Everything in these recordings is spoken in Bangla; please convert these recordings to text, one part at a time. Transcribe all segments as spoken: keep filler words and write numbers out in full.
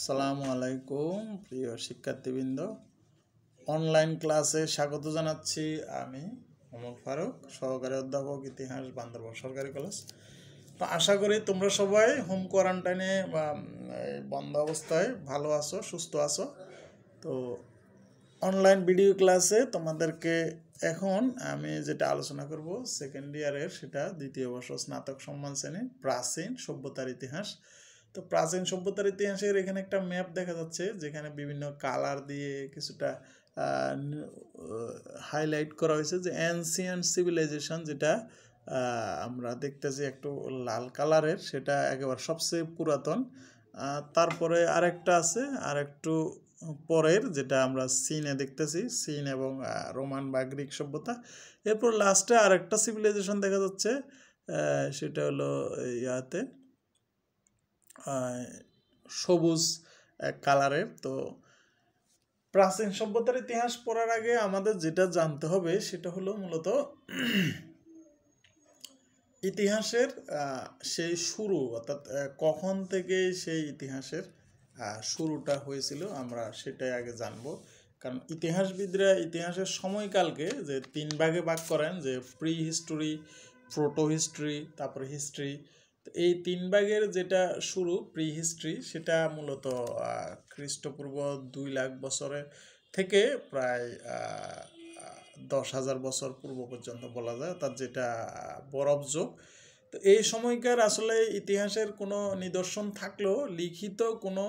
আসসালামু আলাইকুম প্রিয় শিক্ষার্থীবৃন্দ, অনলাইন ক্লাসে স্বাগত জানাচ্ছি। আমি মোহাম্মদ ফারুক, সহকারী অধ্যাপক, ইতিহাস, বান্দরবান সরকারি কলেজ। তো আশা করি তোমরা সবাই হোম কোয়ারেন্টাইনে বা বন্ধ অবস্থায় ভালো আছো, সুস্থ আছো। তো অনলাইন ভিডিও ক্লাসে তোমাদেরকে এখন আমি যেটা আলোচনা করব সেকেন্ড ইয়ারের, সেটা দ্বিতীয় বর্ষ স্নাতক সম্মান শ্রেণী প্রাচীন সভ্যতার ইতিহাস। তো প্রাচীন সভ্যতার ইতিহাসের এখানে একটা ম্যাপ দেখা যাচ্ছে, যেখানে বিভিন্ন কালার দিয়ে কিছুটা হাইলাইট করা হয়েছে, যে অ্যানসিয়েন্ট সিভিলাইজেশন, যেটা আমরা দেখতেছি একটু লাল কালারের, সেটা একেবারে সবচেয়ে পুরাতন। তারপরে আরেকটা আছে আর একটু পরের, যেটা আমরা চীনে দেখতেছি, চীন এবং রোমান বা গ্রিক সভ্যতা। এরপর লাস্টে আরেকটা সিভিলাইজেশন দেখা যাচ্ছে, সেটা হলো ইয়াতে সবুজ কালারের। তো প্রাচীন সভ্যতার ইতিহাস পড়ার আগে আমাদের যেটা জানতে হবে সেটা হলো মূলত ইতিহাসের সেই শুরু, অর্থাৎ কখন থেকে সেই ইতিহাসের শুরুটা হয়েছিল আমরা সেটাই আগে জানবো। কারণ ইতিহাসবিদরা ইতিহাসের সময়কালকে যে তিন ভাগে ভাগ করেন, যে প্রি হিস্টোরি, প্রোটো হিস্ট্রি, তারপরে হিস্ট্রি। এই তিন ভাগের যেটা শুরু প্রি হিস্ট্রি, সেটা মূলত খ্রিস্টপূর্ব দুই লাখ বছরের থেকে প্রায় দশ হাজার বছর পূর্ব পর্যন্ত বলা যায়, অর্থাৎ যেটা বরফ যুগ। তো এই সময়কার আসলে ইতিহাসের কোনো নিদর্শন থাকলেও লিখিত কোনো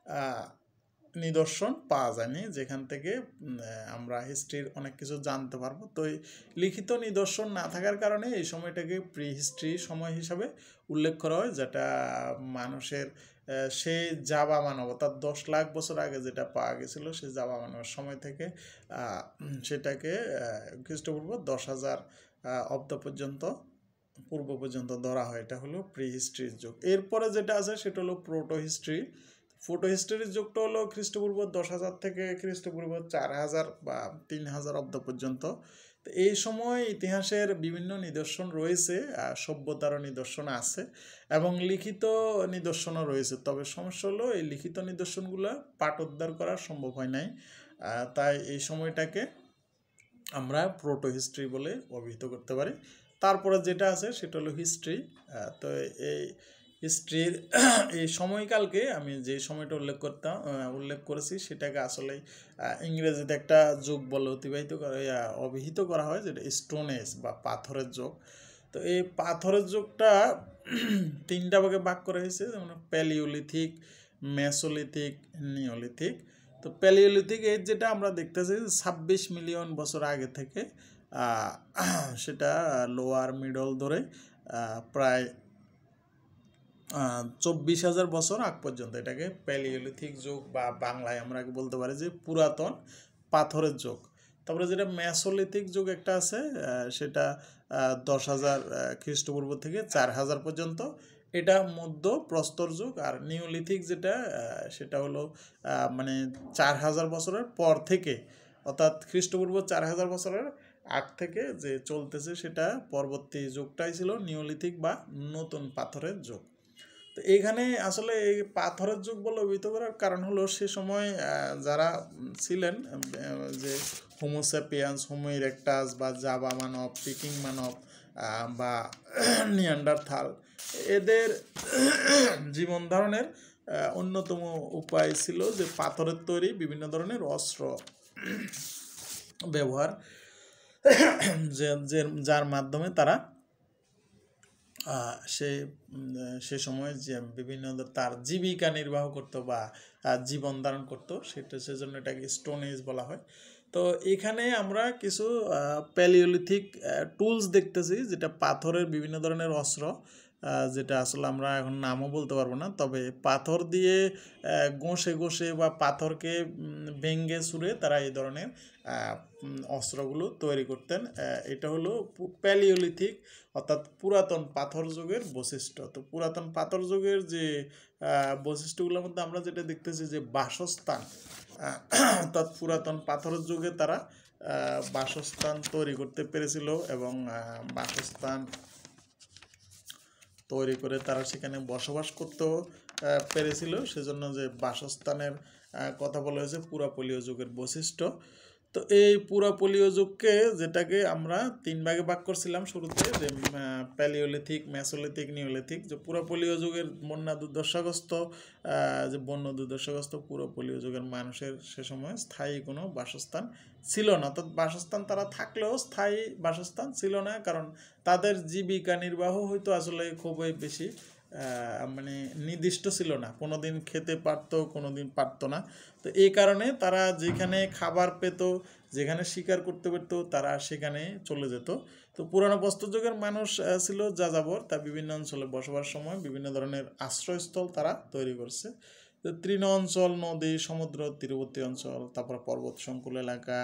নিদর্শন পাওয়া যায়নি, যেখান থেকে আমরা হিস্ট্রির অনেক কিছু জানতে পারবো। তো এই লিখিত নিদর্শন না থাকার কারণে এই সময়টাকে প্রি হিস্ট্রি সময় হিসাবে উল্লেখ করা হয়, যেটা মানুষের সেই জাবা মানব, অর্থাৎ দশ লাখ বছর আগে যেটা পাওয়া গেছিলো, সেই জাবা মানবের সময় থেকে সেটাকে খ্রিস্টপূর্ব দশ হাজার অব্দ পর্যন্ত পূর্ব পর্যন্ত ধরা হয়। এটা হলো প্রি হিস্ট্রির যুগ। এরপরে যেটা আছে সেটা হলো প্রোটো হিস্ট্রি। প্রোটো হিস্ট্রির যুগটা হলো খ্রিস্টপূর্ব দশ হাজার থেকে খ্রিস্টপূর্ব চার হাজার বা তিন হাজার অব্দ পর্যন্ত। তো এই সময় ইতিহাসের বিভিন্ন নিদর্শন রয়েছে, সভ্যতারও নিদর্শন আছে এবং লিখিত নিদর্শনও রয়েছে। তবে সমস্যা হলো এই লিখিত নিদর্শনগুলো পাঠোদ্ধার করা সম্ভব হয় নাই, তাই এই সময়টাকে আমরা প্রোটো হিস্ট্রি বলে অভিহিত করতে পারি। তারপরে যেটা আছে সেটা হলো হিস্ট্রি। তো এই হিস্ট্রির এই সময়কালকে আমি যে সময়টা উল্লেখ করতাম উল্লেখ করেছি সেটাকে আসলে ইংরেজিতে একটা যুগ বলে অতিবাহিত করা অভিহিত করা হয়, যেটা স্টোন এজ বা পাথরের যুগ। তো এই পাথরের যুগটা তিনটা ভাগে ভাগ করা হয়েছে, যেমন প্যালিওলিথিক, মেসোলিথিক, নিওলিথিক। তো প্যালিওলিথিক এজ যেটা আমরা দেখতেছি ছাব্বিশ মিলিয়ন বছর আগে থেকে সেটা লোয়ার মিডল ধরে প্রায় চব্বিশ হাজার বছর আগ পর্যন্ত এটাকে প্যালিওলিথিক যুগ বা বাংলায় আমরা বলতে পারি যে পুরাতন পাথরের যুগ। তারপরে যেটা মেসোলিথিক যুগ একটা আছে, সেটা দশ হাজার খ্রিস্টপূর্ব থেকে চার হাজার পর্যন্ত, এটা মধ্য প্রস্তর যুগ। আর নিওলিথিক যেটা সেটা হলো মানে চার হাজার বছরের পর থেকে, অর্থাৎ খ্রিস্টপূর্ব চার হাজার বছরের আগ থেকে যে চলতেছে সেটা পরবর্তী যুগটাই ছিল নিওলিথিক বা নতুন পাথরের যুগ। তো এইখানে আসলে এই পাথরের যুগ বলে অভিহিত করার কারণ হলো সে সময় যারা ছিলেন, যে হোমোস্যাপিয়ান্স, হোমো ইরেক্টাস বা জাভা মানব, পিকিং মানব বা নিয়ান্ডারথাল, এদের জীবন ধারণের অন্যতম উপায় ছিল যে পাথরের তৈরি বিভিন্ন ধরনের অস্ত্র ব্যবহার, যে যার মাধ্যমে তারা সে সে সময় যে বিভিন্ন তার জীবিকা নির্বাহ করতো বা জীবন ধারণ করতো, সেটা সেজন্য এটাকে স্টোন এজ বলা হয়। তো এখানে আমরা কিছু প্যালিওলিথিক টুলস দেখতেছি, যেটা পাথরের বিভিন্ন ধরনের অস্ত্র, যেটা আসলে আমরা এখন নামও বলতে পারবো না, তবে পাথর দিয়ে ঘষে ঘষে বা পাথরকে ভেঙ্গে ছুঁড়ে তারা এই ধরনের অস্ত্রগুলো তৈরি করতেন। এটা হলো প্যালিওলিথিক, অর্থাৎ পুরাতন পাথর যুগের বৈশিষ্ট্য। তো পুরাতন পাথর যুগের যে বৈশিষ্ট্যগুলোর মধ্যে আমরা যেটা দেখতেছি যে বাসস্থান, অর্থাৎ পুরাতন পাথরের যুগে তারা বাসস্থান তৈরি করতে পেরেছিল এবং বাসস্থান তৈরি করে তারা সেখানে বসবাস করত। পেরেছিল, সেজন্য যে বাসস্থানের কথা বলা হয়েছে পুরাপলীয় যুগের বৈশিষ্ট্য। তো এই পুরাপলীয় যুগকে, যেটাকে আমরা তিন ভাগে ভাগ করছিলাম শুরুতে, যে প্যালিওলিথিক, মেসোলিথিক, নিওলিথিক, যে পুরাপলীয় যুগের বন্যা দুর্দশাগ্রস্ত যে বন্য দুর্দশাগ্রস্ত পুরাপলীয় যুগের মানুষের সে সময় স্থায়ী কোনো বাসস্থান ছিল না। অর্থাৎ বাসস্থান তারা থাকলেও স্থায়ী বাসস্থান ছিল না, কারণ তাদের জীবিকা নির্বাহ হয়তো আসলে খুবই বেশি মানে নির্দিষ্ট ছিল না, কোনো দিন খেতে পারতো, কোনো দিন পারতো না। তো এই কারণে তারা যেখানে খাবার পেত, যেখানে শিকার করতে পারতো, তারা সেখানে চলে যেত। তো পুরানো প্রস্তর যুগের মানুষ ছিল যাযাবর, তা বিভিন্ন অঞ্চলে বসবাস সময় বিভিন্ন ধরনের আশ্রয়স্থল তারা তৈরি করছে। তো তৃণ অঞ্চল, নদী, সমুদ্র তীরবর্তী অঞ্চল, তারপর পর্বত সংকুল এলাকা,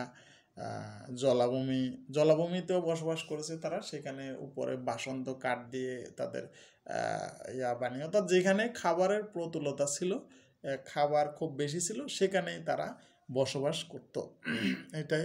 জলাভূমি, জলাভূমিতেও বসবাস করেছে তারা, সেখানে উপরে বাসন্ত কাঠ দিয়ে তাদের ইয়া বানিয়ে, অর্থাৎ যেখানে খাবারের প্রতুলতা ছিল, খাবার খুব বেশি ছিল, সেখানেই তারা বসবাস করত। এটাই।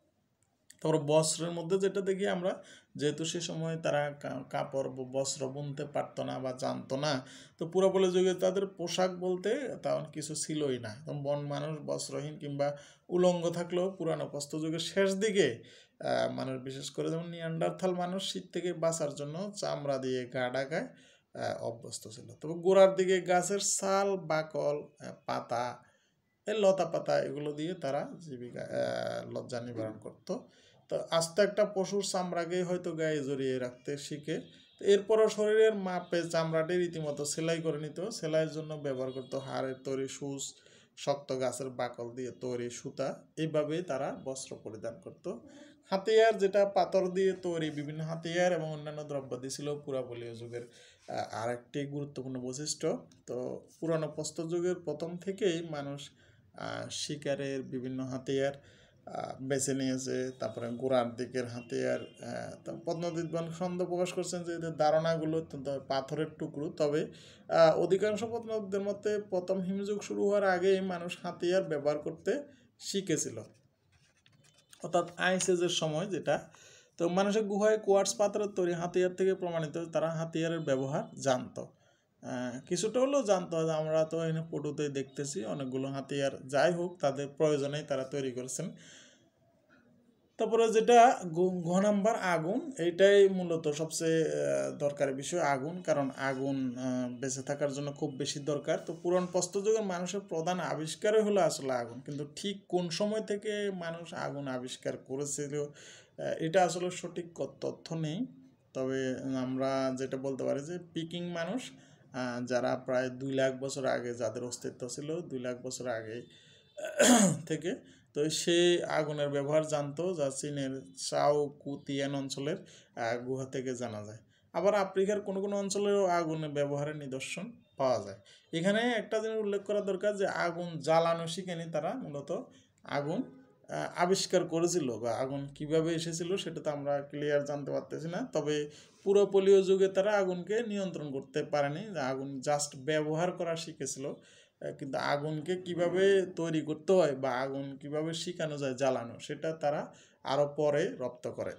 তারপর বস্ত্রের মধ্যে যেটা দেখি আমরা, যেহেতু সে সময় তারা কাপড় বস্ত্র বুনতে পারতো না বা জানতো না, তো পুরাপলীয় যুগে তাদের পোশাক বলতে তেমন কিছু ছিলই না। বন মানুষ বস্ত্রহীন কিংবা উলঙ্গ থাকলেও পুরানো প্রস্তর যুগের শেষ দিকে মানুষ, বিশেষ করে যেমন নিয়ান্ডারথাল মানুষ, শীত থেকে বাঁচার জন্য চামড়া দিয়ে গা ঢাকায় অভ্যস্ত ছিল। তবে গোড়ার দিকে গাছের ছাল, বাকল, পাতা, এই লতা পাতা, এগুলো দিয়ে তারা জীবিকা লজ্জা নিবারণ করত। তো আস্তে একটা পশুর চামড়াকেই হয়তো গায়ে জড়িয়ে রাখতে শিখে, তো এরপরও শরীরের মাপে চামড়াটি রীতিমতো সেলাই করে নিত। সেলাইয়ের জন্য ব্যবহার করতো হাড়ের তৈরি সূচ, শক্ত গাছের বাকল দিয়ে তৈরি সুতা, এইভাবেই তারা বস্ত্র পরিধান করত। হাতিয়ার, যেটা পাথর দিয়ে তৈরি বিভিন্ন হাতিয়ার এবং অন্যান্য দ্রব্যাদি ছিল পুরাপলীয় যুগের আরেকটি গুরুত্বপূর্ণ বৈশিষ্ট্য। তো পুরানো প্রস্তর যুগের প্রথম থেকেই মানুষ শিকারের বিভিন্ন হাতিয়ার বেছে নিয়েছে। তারপরে গোড়ার দিকের হাতিয়ার, প্রত্নবিদ্বান সন্দেহ প্রকাশ করছেন যে এদের ধারণাগুলো পাথরের টুকরো, তবে অধিকাংশ প্রত্নবিদদের মতে প্রথম হিমযুগ শুরু হওয়ার আগেই মানুষ হাতিয়ার ব্যবহার করতে শিখেছিল, অর্থাৎ আইস এজের সময় যেটা। তো মানুষের গুহায় কোয়ার্টজ পাথরের তৈরি হাতিয়ার থেকে প্রমাণিত তারা হাতিয়ারের ব্যবহার জানতো, কিছুটা হলেও জানতো। আমরা তো এখানে ফটোতে দেখতেছি অনেকগুলো হাতিয়ার, যাই হোক তাদের প্রয়োজনেই তারা তৈরি করেছেন। তারপরে যেটা ঘ নাম্বার আগুন, এইটাই মূলত সবচেয়ে দরকারি বিষয়, আগুন। কারণ আগুন বেঁচে থাকার জন্য খুব বেশি দরকার। তো পুরান প্রস্তর যুগের মানুষের প্রধান আবিষ্কারই হলো আসলে আগুন, কিন্তু ঠিক কোন সময় থেকে মানুষ আগুন আবিষ্কার করেছিল এটা আসলে সঠিক তথ্য নেই। তবে আমরা যেটা বলতে পারি যে পিকিং মানুষ, যারা প্রায় দুই লাখ বছর আগে যাদের অস্তিত্ব ছিল, দুই লাখ বছর আগে থেকে, তো সে আগুনের ব্যবহার জানতো, যা চীনের চাও কুতিয়ান অঞ্চলের গুহা থেকে জানা যায়। আবার আফ্রিকার কোনো কোনো অঞ্চলেও আগুনের ব্যবহারের নিদর্শন পাওয়া যায়। এখানে একটা জিনিস উল্লেখ করা দরকার যে আগুন জ্বালানো শিখেনি তারা, মূলত আগুন আবিষ্কার করেছিল বা আগুন কিভাবে এসেছিল সেটা তো আমরা ক্লিয়ার জানতে পারতেছি না। তবে পুরাপলীয় যুগে তারা আগুনকে নিয়ন্ত্রণ করতে পারেনি, আগুন জাস্ট ব্যবহার করা শিখেছিল, কিন্তু আগুনকে কিভাবে তৈরি করতে হয় বা আগুন কিভাবে শিখানো যায় জ্বালানো, সেটা তারা আরো পরে রপ্ত করে।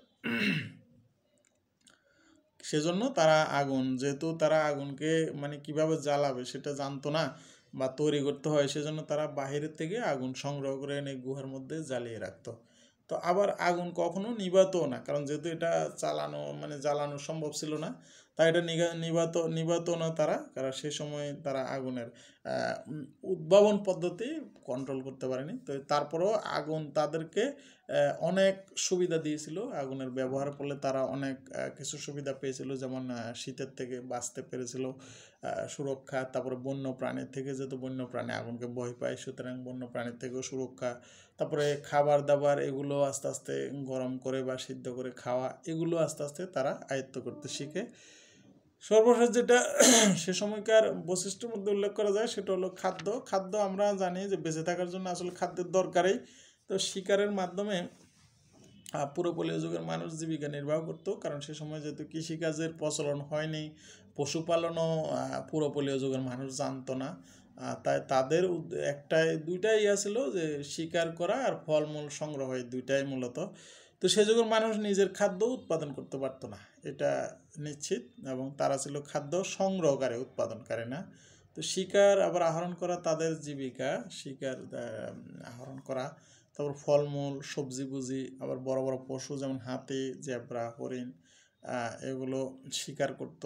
সেজন্য তারা আগুন, যেহেতু তারা আগুনকে মানে কিভাবে জ্বালাবে সেটা জানতো না বা তৈরি করতে হয়, সেজন্য তারা বাহিরের থেকে আগুন সংগ্রহ করে এনে গুহার মধ্যে জ্বালিয়ে রাখতো। তো আবার আগুন কখনো নিভাতো না, কারণ যেহেতু এটা চালানো মানে জ্বালানো সম্ভব ছিল না, তাই এটা নিভাতো নিভাতো না তারা, কারণ সে সময় তারা আগুনের উদ্ভাবন পদ্ধতি কন্ট্রোল করতে পারেনি। তো তারপরেও আগুন তাদেরকে অনেক সুবিধা দিয়েছিল, আগুনের ব্যবহার করলে তারা অনেক কিছু সুবিধা পেয়েছিল, যেমন শীতের থেকে বাঁচতে পেরেছিল, সুরক্ষা, তারপরে বন্য প্রাণীর থেকে, যেহেতু বন্য প্রাণী আগুনকে ভয় পায়, সুতরাং বন্য প্রাণীর থেকেও সুরক্ষা, তারপরে খাবার দাবার এগুলো আস্তে আস্তে গরম করে বা সিদ্ধ করে খাওয়া, এগুলো আস্তে আস্তে তারা আয়ত্ত করতে শিখে। সর্বশেষ যেটা সে সময়কার বৈশিষ্ট্যের মধ্যে উল্লেখ করা যায় সেটা হলো খাদ্য। খাদ্য আমরা জানি যে বেঁচে থাকার জন্য আসলে খাদ্যের দরকারই। তো শিকারের মাধ্যমে পুরোপলীয় যুগের মানুষ জীবিকা নির্বাহ করত, কারণ সে সময় যেহেতু কৃষিকাজের প্রচলন হয়নি, পশুপালনও পুরোপলীয় যুগের মানুষ জানতো না, তাই তাদের একটাই দুইটাই ইয়া ছিল যে শিকার করা আর ফলমূল সংগ্রহ, দুইটাই মূলত। তো সে যুগের মানুষ নিজের খাদ্য উৎপাদন করতে পারতো না, এটা নিশ্চিত, এবং তারা ছিল খাদ্য সংগ্রহকারী, উৎপাদনকারী না। তো শিকার আবার আহরণ করা তাদের জীবিকা, শিকার আহরণ করা, তারপর ফলমূল, সবজি বুজি, আবার বড় বড় পশু যেমন হাতি, জেব্রা, হরিণ এগুলো শিকার করতো।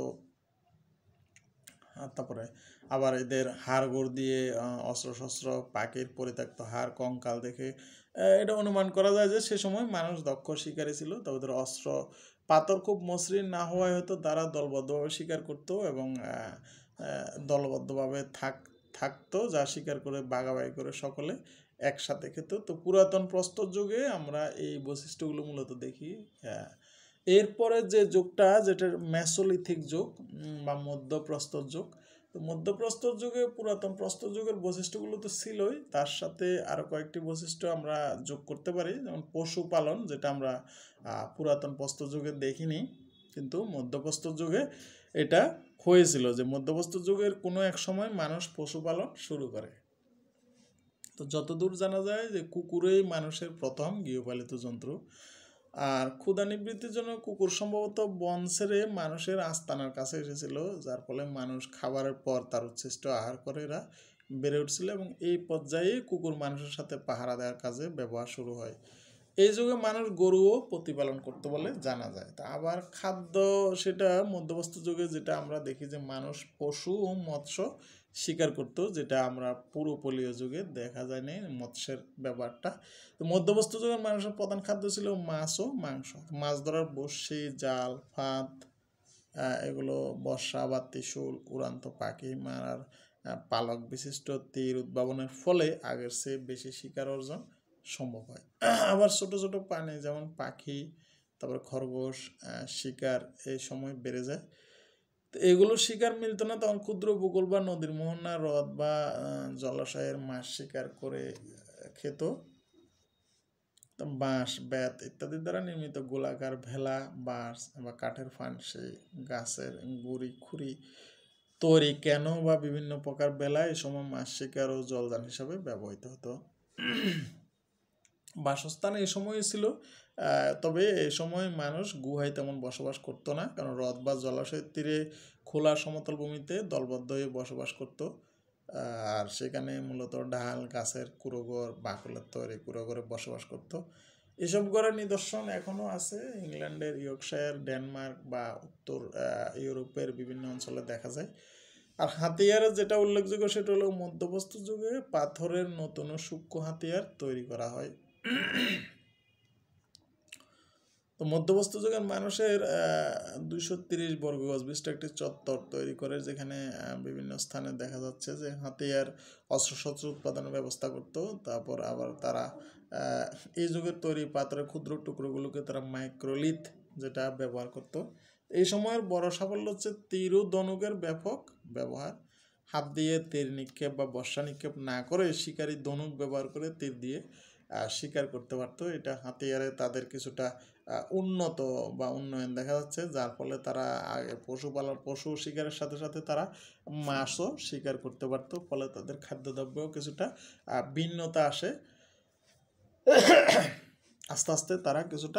তারপরে আবার এদের হাড়গোড় দিয়ে অস্ত্রশস্ত্র, পাখির পরিত্যক্ত হাড়, কঙ্কাল দেখে এটা অনুমান করা যায় যে সে সময় মানুষ দক্ষ শিকারী ছিল। তাদের অস্ত্র পাথর খুব মসৃণ না হওয়ায় হয়তো তারা দলবদ্ধভাবে শিকার করতো এবং দলবদ্ধভাবে থাক থাকতো যা শিকার করে বাগাবাগি করে সকলে একসাথে খেত। তো পুরাতন প্রস্তর যুগে আমরা এই বৈশিষ্ট্যগুলো মূলত দেখি। এরপরে যে যুগটা, যেটা মেসোলিথিক যুগ বা মধ্যপ্রস্তর যুগ, তো মধ্যপ্রস্তর যুগে পুরাতন প্রস্তর যুগের বৈশিষ্ট্যগুলো তো ছিলই, তার সাথে আরও কয়েকটি বৈশিষ্ট্য আমরা যোগ করতে পারি, যেমন পশুপালন, যেটা আমরা পুরাতন প্রস্তর যুগে দেখিনি, কিন্তু মধ্যপ্রস্তর যুগে এটা হয়েছিল, যে মধ্যপ্রস্তর যুগের কোনো এক সময় মানুষ পশুপালন শুরু করে। তো যতদূর জানা যায় যে কুকুরেই মানুষের প্রথম গৃহপালিত জন্তু। আর ক্ষুধা নিবৃত্তির জন্য কুকুর সম্ভবত বন ছেড়ে মানুষের আস্তানার কাছে এসেছিল, যার ফলে মানুষ খাবারের পর তার উচ্ছিষ্ট আহার করে এরা বেড়ে উঠছিল এবং এই পর্যায়ে কুকুর মানুষের সাথে পাহারা দেওয়ার কাজে ব্যবহার শুরু হয়। এই যুগে মানুষ গরুও প্রতিপালন করতে বলে জানা যায়। তা আবার খাদ্য, সেটা মধ্যপ্রস্তর যুগে যেটা আমরা দেখি যে মানুষ পশু ও মৎস্য শিকার করতো, যেটা আমরা পুরো পলীয় যুগে দেখা যায়নি মৎস্যের ব্যাপারটা। তো মধ্যপ্রস্তর যুগের মানুষের প্রধান খাদ্য ছিল মাছ ও মাংস। মাছ ধরার বড়শি, জাল, ফাঁদ, এগুলো বর্ষা বা ত্রিশূল, উড়ান্ত পাখি মারার পালক বিশিষ্ট তীর উদ্ভাবনের ফলে আগের চেয়ে বেশি শিকার অর্জন সম্ভব হয়। আবার ছোট ছোট প্রাণী যেমন পাখি, তারপর খরগোশ শিকার এই সময় বেড়ে যায়। তো এগুলো শিকার মিলতো না, তখন ক্ষুদ্র উপকূল বা নদীর মোহনা, হ্রদ বা জলাশয়ের মাছ শিকার করে খেত। বাঁশ, বেত ইত্যাদি দ্বারা নির্মিত গোলাকার ভেলা, বাঁশ বা কাঠের ফানসি, গাছের গুড়ি, খুঁড়ি তৈরি ক্যানো বা বিভিন্ন প্রকার বেলা এই সময় মাছ শিকার ও জলযান হিসাবে ব্যবহৃত হতো। বাসস্থান এই সময় ছিল, তবে এই সময় মানুষ গুহায় তেমন বসবাস করতো না, কারণ হ্রদ বা জলাশয়ের তীরে খোলা সমতল ভূমিতে দলবদ্ধ হয়ে বসবাস করত। আর সেখানে মূলত ডাল, গাছের কুড়োঘর, বাকলের তৈরি কুড়োঘরে বসবাস করত। এসব ঘরের নিদর্শন এখনও আছে ইংল্যান্ডের ইয়র্কশায়ার, ডেনমার্ক বা উত্তর ইউরোপের বিভিন্ন অঞ্চলে দেখা যায়। আর হাতিয়ারের যেটা উল্লেখযোগ্য সেটা হলো মধ্যপ্রস্তর যুগে পাথরের নতুন ও সূক্ষ্ম হাতিয়ার তৈরি করা হয়। তো মধ্যপ্রস্তর যুগের মানুষের দুইশো তিরিশ বর্গ গজ বিশিষ্ট একটি চত্বর তৈরি করে, যেখানে বিভিন্ন স্থানে দেখা যাচ্ছে যে হাতিয়ার, অস্ত্রশস্ত্র উৎপাদনের ব্যবস্থা করতো। তারপর আবার তারা এই যুগের তৈরি পাথরের ক্ষুদ্র টুকরোগুলোকে তারা মাইক্রোলিথ যেটা ব্যবহার করতো। এই সময়ের বড় সাফল্য হচ্ছে তীর ও ধনুকের ব্যাপক ব্যবহার। হাত দিয়ে তীর নিক্ষেপ বা বর্ষা নিক্ষেপ না করে শিকারী ধনুক ব্যবহার করে তীর দিয়ে শিকার করতে পারতো। এটা হাতিয়ারে তাদের কিছুটা উন্নত বা উন্নয়ন দেখা যাচ্ছে, যার ফলে তারা আগে পশুপালন পশু শিকারের সাথে সাথে তারা মাছও শিকার করতে পারতো, ফলে তাদের খাদ্যদ্রব্যেও কিছুটা ভিন্নতা আসে। আস্তে আস্তে তারা কিছুটা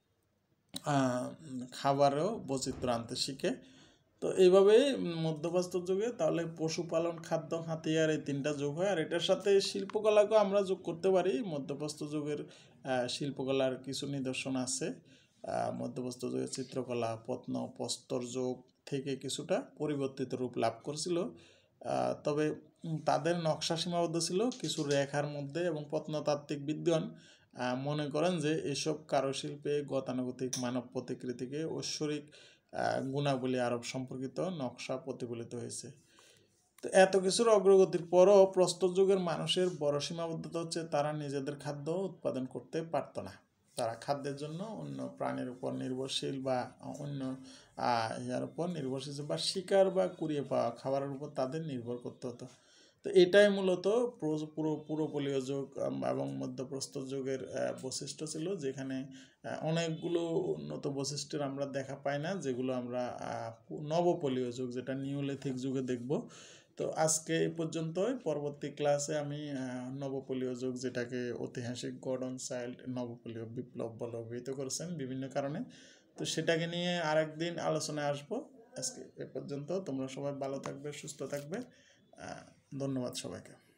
খাবারেও বৈচিত্র্য আনতে শিখে। তো এইভাবেই মধ্যপ্রস্তর যুগে তাহলে পশুপালন, খাদ্য, হাতিয়ার এই তিনটা যোগ হয়। আর এটার সাথে শিল্পকলাকেও আমরা যোগ করতে পারি। মধ্যপ্রস্তর যুগের শিল্পকলার কিছু নিদর্শন আছে। মধ্যপ্রস্তর যুগের চিত্রকলা প্রত্ন প্রস্তর যুগ থেকে কিছুটা পরিবর্তিত রূপ লাভ করেছিল, তবে তাদের নকশা সীমাবদ্ধ ছিল কিছু রেখার মধ্যে এবং প্রত্নতাত্ত্বিক বিদ্বান মনে করেন যে এসব কারুশিল্পে গতানুগতিক মানব প্রতিকৃতিকে ঐশ্বরিক গুণাবলী আরোপ সম্পর্কিত নকশা প্রতিফলিত হয়েছে। তো এত কিছুর অগ্রগতির পরও প্রস্তর যুগের মানুষের বড় সীমাবদ্ধতা হচ্ছে তারা নিজেদের খাদ্য উৎপাদন করতে পারত না। তারা খাদ্যের জন্য অন্য প্রাণীর উপর নির্ভরশীল বা অন্য ইয়ার উপর নির্ভরশীল বা শিকার বা কুড়িয়ে পাওয়া খাবারের উপর তাদের নির্ভর করতে হতো। তো এটাই মূলত পুরো পুরো পলীয় যুগ এবং মধ্যপ্রস্তর যুগের বৈশিষ্ট্য ছিল, যেখানে অনেকগুলো উন্নত বৈশিষ্ট্যের আমরা দেখা পাই না, যেগুলো আমরা নবপলীয় যুগ যেটা নিওলিথিক যুগে দেখব। তো আজকে এই পর্যন্তই। পরবর্তী ক্লাসে আমি নবপলীয় যুগ, যেটাকে ঐতিহাসিক গর্ডন চাইল্ড নবপলীয় বিপ্লব বলে অভিহিত করেছেন বিভিন্ন কারণে, তো সেটাকে নিয়ে আরেকদিন আলোচনায় আসবো। আজকে এ পর্যন্ত। তোমরা সবাই ভালো থাকবে, সুস্থ থাকবে। ধন্যবাদ সবাইকে।